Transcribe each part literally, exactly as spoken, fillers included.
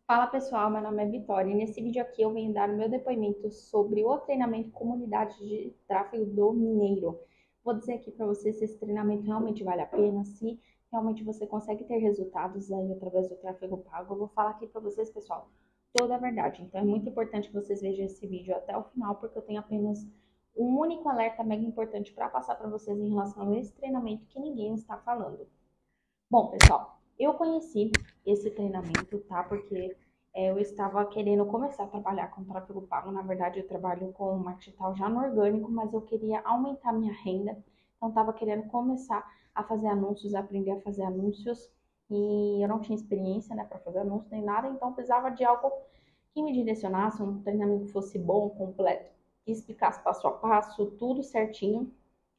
Fala pessoal, meu nome é Vitória e nesse vídeo aqui eu venho dar o meu depoimento sobre o treinamento Comunidade de Tráfego do Mineiro. Vou dizer aqui para vocês se esse treinamento realmente vale a pena, se realmente você consegue ter resultados aí através do tráfego pago. Eu vou falar aqui para vocês, pessoal, toda a verdade. Então é muito importante que vocês vejam esse vídeo até o final, porque eu tenho apenas um único alerta mega importante para passar para vocês em relação a esse treinamento que ninguém está falando. Bom, pessoal, eu conheci esse treinamento, tá? Porque é, eu estava querendo começar a trabalhar com tráfego pago. Na verdade, eu trabalho com marketing digital já no orgânico, mas eu queria aumentar minha renda. Então, estava querendo começar a fazer anúncios, aprender a fazer anúncios. E eu não tinha experiência, né, para fazer anúncios nem nada. Então, precisava de algo que me direcionasse, um treinamento que fosse bom, completo, que explicasse passo a passo, tudo certinho.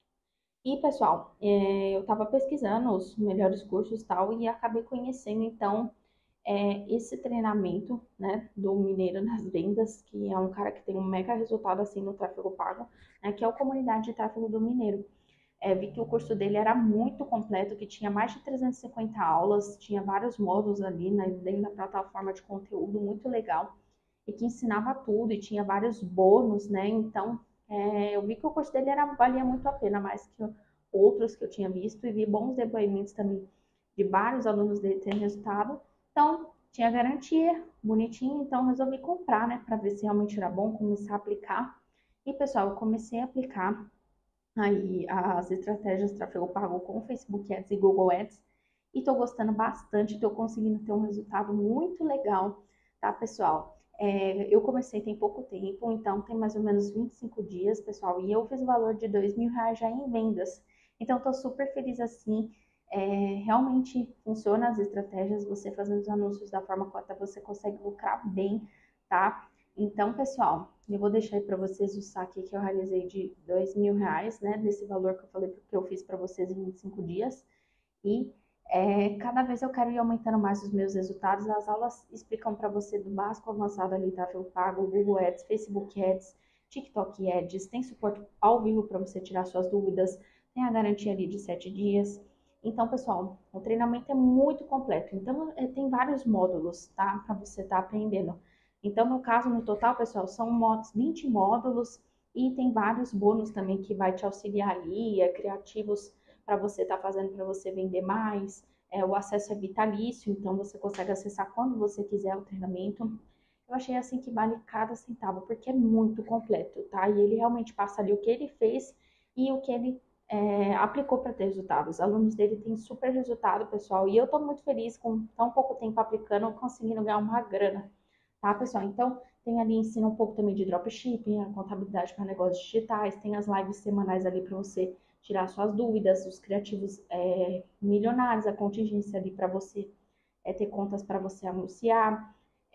E, pessoal, é, eu estava pesquisando os melhores cursos e tal, e acabei conhecendo, então, é, esse treinamento, né, do Mineiro das Vendas, que é um cara que tem um mega resultado, assim, no tráfego pago, né, que é o Comunidade de Tráfego do Mineiro. É, vi que o curso dele era muito completo, que tinha mais de trezentas e cinquenta aulas, tinha vários módulos ali, né, dentro da plataforma de conteúdo, muito legal, e que ensinava tudo, e tinha vários bônus, né, então, é, eu vi que o curso dele era, valia muito a pena, mais que outros que eu tinha visto, e vi bons depoimentos também de vários alunos dele terem resultado. Então, tinha garantia, bonitinho, então resolvi comprar, né, para ver se realmente era bom, começar a aplicar. E, pessoal, eu comecei a aplicar aí as estratégias de tráfego pago com Facebook Ads e Google Ads, e tô gostando bastante, tô conseguindo ter um resultado muito legal, tá, pessoal? É, eu comecei tem pouco tempo, então tem mais ou menos vinte e cinco dias, pessoal, e eu fiz o valor de dois mil reais já em vendas. Então, tô super feliz assim. É, realmente funciona as estratégias, você fazendo os anúncios da forma correta, você consegue lucrar bem, tá? Então, pessoal, eu vou deixar aí para vocês o saque que eu realizei de dois mil reais, né? Desse valor que eu falei que eu fiz para vocês em vinte e cinco dias. E é, cada vez eu quero ir aumentando mais os meus resultados. As aulas explicam para você do básico ao avançado ali, tráfego pago, Google Ads, Facebook Ads, TikTok Ads, tem suporte ao vivo para você tirar suas dúvidas, tem a garantia ali de sete dias. Então, pessoal, o treinamento é muito completo. Então, é, tem vários módulos, tá? Para você estar tá aprendendo. Então, no caso, no total, pessoal, são vinte módulos e tem vários bônus também que vai te auxiliar ali, é, criativos para você estar tá fazendo para você vender mais. É, o acesso é vitalício, então você consegue acessar quando você quiser o treinamento. Eu achei assim que vale cada centavo, porque é muito completo, tá? E ele realmente passa ali o que ele fez e o que ele é, aplicou para ter resultados. Os alunos dele têm super resultado, pessoal, e eu estou muito feliz com tão pouco tempo aplicando, conseguindo ganhar uma grana, tá, pessoal? Então, tem ali, ensina um pouco também de dropshipping, a contabilidade para negócios digitais, tem as lives semanais ali para você tirar suas dúvidas, os criativos é, milionários, a contingência ali para você é, ter contas para você anunciar.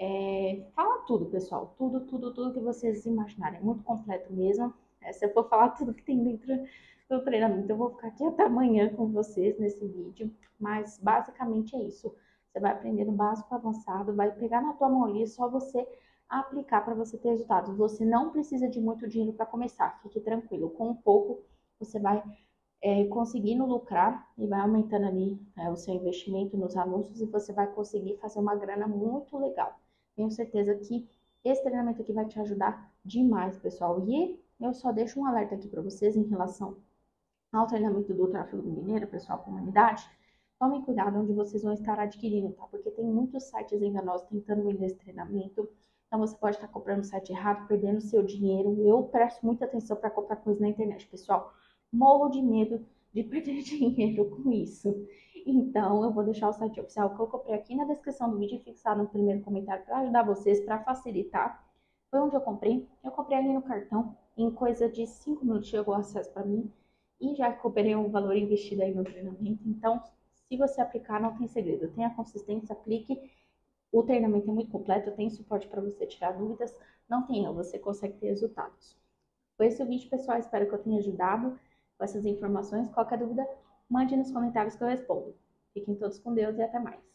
É, fala tudo, pessoal, tudo, tudo, tudo que vocês imaginarem, é muito completo mesmo. É, se eu for falar tudo que tem dentro do treinamento, eu vou ficar aqui até amanhã com vocês nesse vídeo, mas basicamente é isso. Você vai aprender do básico ao avançado, vai pegar na tua mão ali, é só você aplicar para você ter resultados. Você não precisa de muito dinheiro para começar, fique tranquilo, com um pouco você vai é, conseguindo lucrar e vai aumentando ali é, o seu investimento nos anúncios e você vai conseguir fazer uma grana muito legal. Tenho certeza que esse treinamento aqui vai te ajudar demais, pessoal. E eu só deixo um alerta aqui para vocês em relação ao treinamento do tráfego mineiro, pessoal, comunidade. Tomem cuidado onde vocês vão estar adquirindo, tá? Porque tem muitos sites enganosos tentando vender esse treinamento. Então você pode estar comprando o site errado, perdendo seu dinheiro. Eu presto muita atenção para comprar coisa na internet, pessoal. Morro de medo de perder dinheiro com isso. Então, eu vou deixar o site oficial que eu comprei aqui na descrição do vídeo e fixar no primeiro comentário para ajudar vocês, para facilitar. Foi onde eu comprei. Eu comprei ali no cartão. Em coisa de cinco minutos chegou o acesso para mim. E já recuperei o valor investido aí no treinamento. Então, se você aplicar, não tem segredo. Tenha consistência, aplique. O treinamento é muito completo, tem suporte para você tirar dúvidas. Não tem erro, você consegue ter resultados. Foi esse o vídeo, pessoal. Espero que eu tenha ajudado com essas informações. Qualquer dúvida, mande nos comentários que eu respondo. Fiquem todos com Deus e até mais.